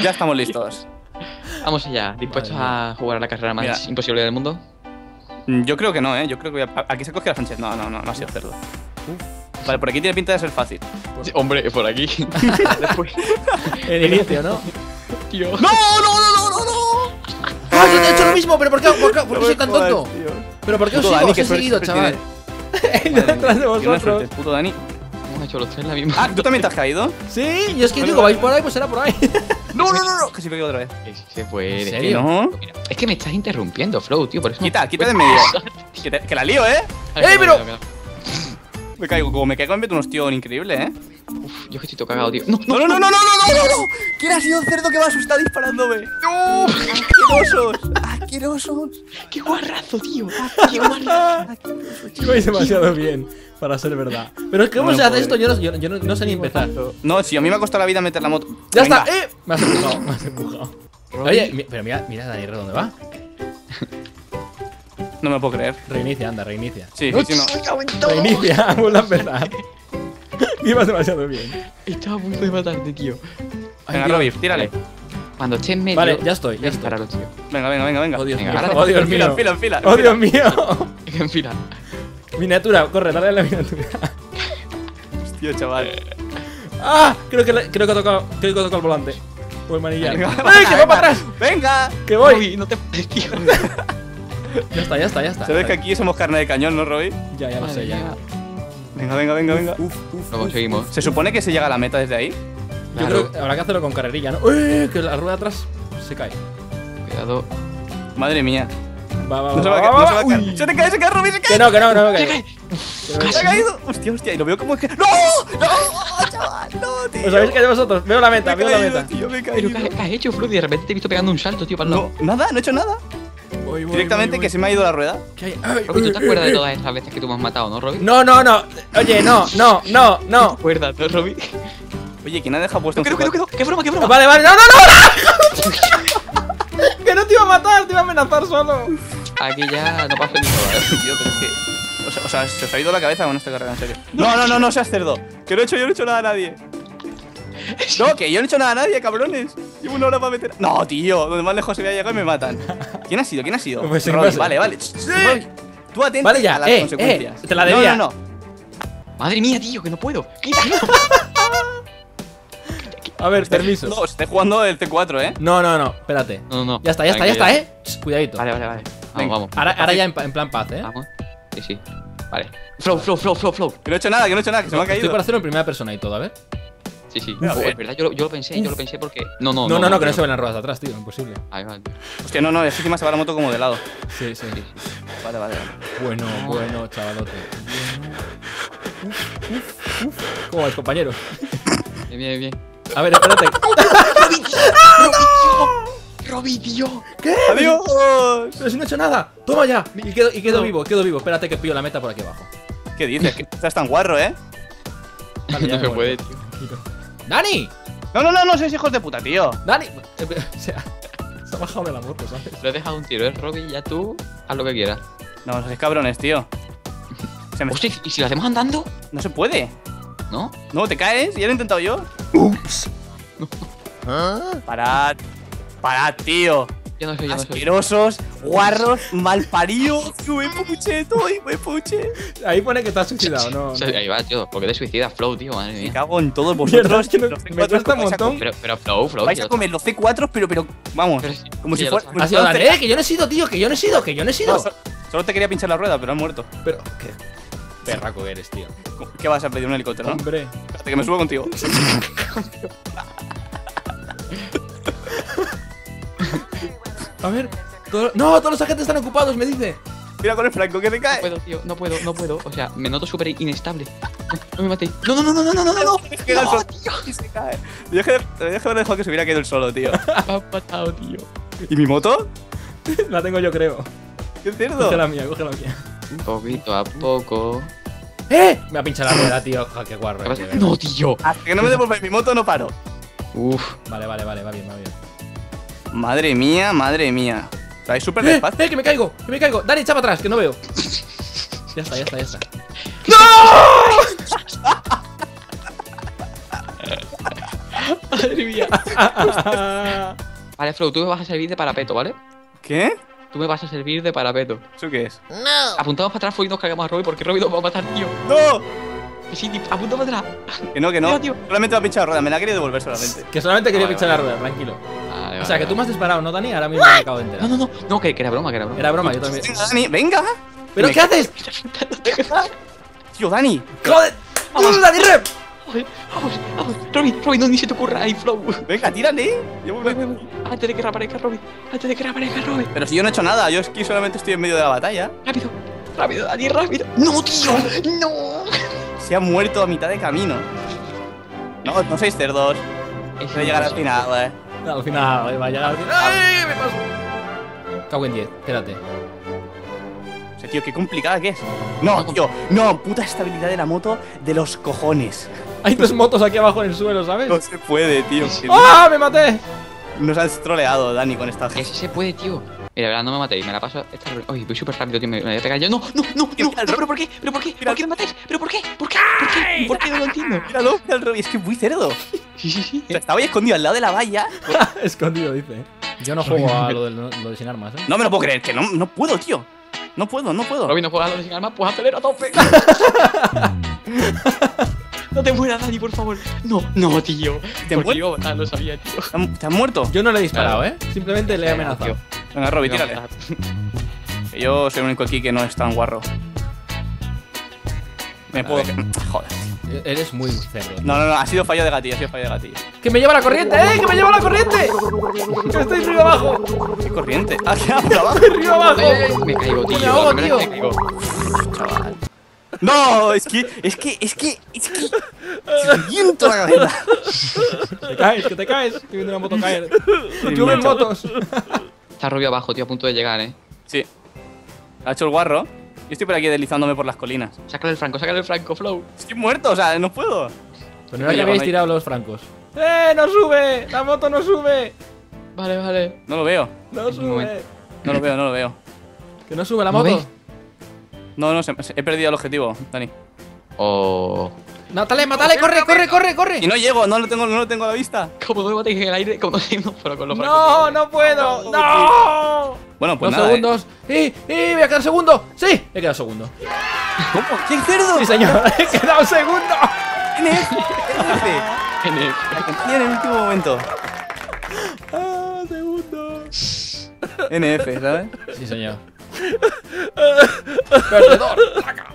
Ya estamos listos. Vamos allá, ¿dispuestos a jugar a la carrera más imposible del mundo? Yo creo que no, ¿eh? Yo creo que aquí se coge la Sánchez. No ha sido cerdo. Vale, por aquí tiene pinta de ser fácil. Sí, hombre, por aquí. Después. El inicio, ¿no? Tío. ¡No! ¡Ah, yo te he hecho lo mismo! ¿Pero por qué soy tan tonto? ¿Pero por qué os Puto sigo? Dani, Os he qué suerte seguido, chaval. Detrás de vosotros. Puto Dani. Hemos hecho los tres la misma. Ah, ¿tú también te has caído? Sí, yo es que digo, vais por ahí, pues será por ahí. No. Casi me quedo otra vez. Se puede. ¿En serio? ¿No? Mira, es que me estás interrumpiendo, Flow, tío, por eso. Quita de en medio. Que la lío, ¿eh? Pero! Me caigo, como me caigo en medio un hostión increíble, ¿eh? Uf, yo que estoy todo cagado, tío. No. No. ¿Quién ha sido el cerdo que me ha asustado disparándome? ¡No! ¡Asquerosos! ¡Qué guarrazo, tío! Vais demasiado bien para ser verdad. Pero es que cómo se hace esto, yo no sé ni empezar. No, si a mí me ha costado la vida meter la moto. ¡Ya Venga. está! Me has empujado. Oye, pero mira Dani, ¿dónde va? No me lo puedo creer. Reinicia, anda, reinicia. Sí, no. Reinicia, vuelve a empezar. Ibas demasiado bien. Estaba a punto de matarte, tío. Venga, Robbie, tírale. Cuando esté en medio. Vale, ya estoy. Disparalo, tío. Venga. Oh, Dios Venga, mío. ahora Oh, Dios mío. Enfila. Oh, Dios mío. En fila. Miniatura, corre, dale a la miniatura. Hostia, chaval. ¡Ah! Creo que he tocado el volante. O el manillar. Venga, ¡Ey, que va para atrás! ¡Venga! ¡Que voy! Robbie, no te pares, tío. Ya está. ¿Sabes que aquí somos carne de cañón, no, Robbie? Ya lo sé, ya. Venga. Lo conseguimos. ¿Se supone que se llega a la meta desde ahí? Yo creo que habrá que hacerlo con carrerilla, ¿no? ¡Uy! Que la rueda atrás se cae. Cuidado. Madre mía. Va. No se va a caer. Uy. Se te cae, Robbie, se cae. Que no me cae. Se ha caído. Hostia. Y lo veo como es que. ¡No! Chaval, no, tío. ¿Os habéis caído vosotros? Veo la meta, veo la meta. Tío, me he Pero caído. ¿qué has hecho, Flow? De repente te he visto pegando un salto, tío, para el lado. No he hecho nada. Voy. Directamente que se me ha ido la rueda. ¿Qué hay? Ay, Robbie, ¿tú te acuerdas de todas esas veces que tú me has matado, no, Robbie? No. Oye, no. ¿Te acuerdas, no, Robbie? Oye, ¿quién ha dejado puesto un Quedo. ¡Qué broma! Vale, no. Que no te iba a matar, te iba a amenazar solo. Aquí ya no pasa ni nada. Tío, pero es que. O sea, se os ha ido la cabeza con esta carrera, en serio. No seas cerdo. Que yo no he hecho nada a nadie. No, que yo no he hecho nada a nadie, cabrones. Llevo una hora para meter. No, tío, donde más lejos se voy a llegar y me matan. ¿Quién ha sido? Pues sí, Robbie, pues- vale. Robbie, tú atento Vale, ya, a las consecuencias. te la debía. No. Madre mía, tío, que no puedo. ¡Quítalo! A ver, permiso. No, estoy jugando el C4, ¿eh? No, espérate. No. Ya está, Cuidadito. Vale. Venga. Vamos. Ahora ya en plan paz, Vamos. Sí. Vale. Flow. Que no he hecho nada, que se me ha Estoy caído. para hacerlo en primera persona y todo, a ver. Sí. A ver. Es verdad, yo lo pensé porque. No, Que no se ven las ruedas de atrás, tío, imposible. Ahí va, tío. Hostia, no, es que encima se va la moto como de lado. Sí. Vale. Bueno, chavalote. ¿Cómo vais, compañero? Bien. A ver, espérate. Robbie, tío. ¿Qué? ¡Adiós! Pero si no he hecho nada. Toma ya. Y quedo vivo. Espérate que pillo la meta por aquí abajo. ¿Qué dices? Que estás tan guarro, ¿eh? Vale, ya No me se voy. puede, tío. Tranquilo. ¡Dani! No sois hijos de puta, tío. ¡Dani! O sea, se ha bajado de la moto, ¿sabes? Lo he dejado un tiro, Robbie, ya tú haz lo que quieras. No, sois cabrones, tío. Hostia, ¿y si lo hacemos andando? No se puede. ¿No? No, te caes, ya lo he intentado yo. Ups. Parad, tío. Yo no soy. Asquerosos, guarros, malparidos. Me puche. Ahí pone que te has suicidado, ¿no? O sea, ahí va, tío. ¿Por qué te suicidas, Flow, tío? Madre Me mía. cago en todos Mierda, vosotros. es que Los me C4 cuesta un vais a montón. comer. Pero Flow, Vais a comer los C4, pero vamos. Pero sí, Como sí, si ya lo fuera. sabes. Ha sido Dani, que yo no he sido, tío, que yo no he sido. No, solo te quería pinchar la rueda, pero has muerto. Pero, qué perraco que eres, tío. ¿Qué vas a pedir? Un helicóptero, ¿no? Hombre. Espérate, que me subo contigo. A ver. No, todos los agentes están ocupados, me dice. Mira con el Franco, que te No cae. puedo, tío, no puedo. O sea, me noto súper inestable. No me matéis. No. Queda el sol. Y se cae. Deja de haber dejado que se hubiera quedado el solo, tío. Me han matado, tío. ¿Y mi moto? La tengo yo, creo. ¿Qué cerdo? Coge la mía. Poquito a poco. Me ha pinchado la rueda, tío. Ja, qué guarro. ¿Qué pasa? de verdad. No, tío. Hasta que no me devuelváis mi moto, no paro. Uf. Vale, va bien. Madre mía. Vais súper despacio. Que me caigo. Dani, echa para atrás, que no veo. Ya está. Madre mía. Vale, Flow, tú me vas a servir de parapeto, ¿vale? ¿Qué? Tú me vas a servir de parapeto. ¿Eso qué es? Apuntamos para atrás, Flow, y nos cargamos a Robby porque Robby nos va a matar, tío. ¡No! Que sí, tío, apunta para atrás. Que no, que no. Mira, tío. Solamente me ha pinchado la rueda, me la ha querido devolver solamente. Que solamente quería Vale, pinchar la rueda, tranquilo. Vale, O sea, que tú me has disparado, ¿no, Dani? Ahora mismo me acabo de enterar. No, que era broma, que era broma. Era broma, yo también. Venga, Dani, venga. ¿Pero qué haces? Tío, Dani. ¡Joder! ¡Dani Rep! Vamos, Robby, no, ni se te ocurra ahí, Flow. Venga, tírale. Yo voy. Voy. Antes de que reaparezca Robby. Pero si yo no he hecho nada, yo es que solamente estoy en medio de la batalla. Rápido, Dani, rápido. No, tío, no. Se ha muerto a mitad de camino. No sois cerdos. Voy a llegar al final, Al final, va a llegar al final. ¡Ay, me paso! Cago en 10, espérate. O sea, tío, qué complicada que es. No, tío, no, puta estabilidad de la moto de los cojones. Hay 3 motos aquí abajo en el suelo, ¿sabes? No se puede, tío. ¡Ah, me maté! Nos has troleado, Dani, con esta Que sí se puede, tío. Mira, verdad, no me matéis, me la paso. Uy, voy súper rápido, tío. Me voy a pegar yo. No, ¿pero por qué? ¿Por qué me matáis? ¿Pero por qué? ¿Por qué? No lo entiendo. Míralo, mira el Robby, es que es muy cerdo. Sí. O sea, estaba ahí escondido al lado de la valla. Escondido, dice. Yo no juego a lo de sin armas, No me lo puedo creer, que no puedo, tío. No puedo. Robby, no juegas a lo de sin armas, pues acelera a tope. No te mueras, Dani, por favor. No, tío. Porque yo lo sabía, tío. ¿Te has muerto? Yo no le he disparado, Simplemente le he amenazado. Tío. Venga, Robby, tírale. Que yo soy el único aquí que no es tan guarro. Me puedo... Joder. Eres muy cerdo. No, ha sido fallo de gatillo, ¡Que me lleva la corriente, ¡Que me lleva la corriente! ¡Que estoy río abajo! ¿Qué corriente? Ah, que por abajo. ¡Río abajo! Me caigo, tío. Me ahogo, tío. Me caigo. Chaval. No, es que viento la cabeza. Te caes, estoy viendo una moto caer. Llueven motos. Está Robby abajo, tío, a punto de llegar, Sí. Ha hecho el guarro. Yo estoy por aquí deslizándome por las colinas. Sácale el franco, Flow. Estoy muerto, o sea, no puedo. Pero no era que habéis tirado los francos. ¡No sube! ¡La moto no sube! Vale. No lo veo. ¡No sube! No lo veo. ¿Que no sube la ¿No moto? ves? No, he perdido el objetivo, Dani. Oh. ¡Mátale! ¡Corre! Y no llego, no lo tengo a la vista. Como no me matéis en el aire, como no, pero con los ¡No, no puedo! ¡No! Bueno, pues 2 nada. segundos. ¡Voy a quedar segundo! ¡Sí! He quedado segundo. ¿Cómo? ¿Qué cerdo? ¡Sí, señor! ¡He quedado segundo! NF. En el último momento. Segundo. NF, ¿sabes? Sí, señor. Perdedor.